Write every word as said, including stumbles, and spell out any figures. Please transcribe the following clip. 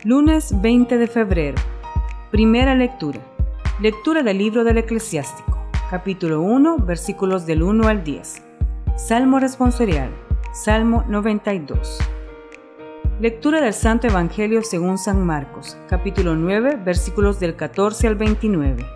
Lunes veinte de febrero. Primera lectura. Lectura del libro del Eclesiástico, capítulo uno, versículos del uno al diez. Salmo responsorial, Salmo noventa y dos. Lectura del Santo Evangelio según San Marcos, capítulo nueve, versículos del catorce al veintinueve.